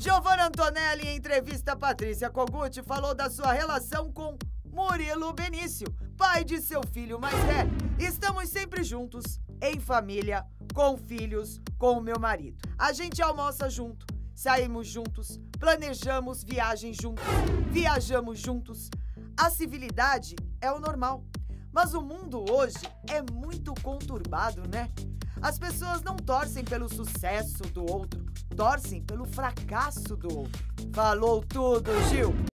Giovanna Antonelli, em entrevista a Patrícia Kogut, falou da sua relação com Murilo Benício, pai de seu filho mais velho. Estamos sempre juntos, em família, com filhos, com o meu marido. A gente almoça junto, saímos juntos, planejamos viagens juntos, viajamos juntos. A civilidade é o normal. Mas o mundo hoje é muito conturbado, né? As pessoas não torcem pelo sucesso do outro, torcem pelo fracasso do outro. Falou tudo, Gil!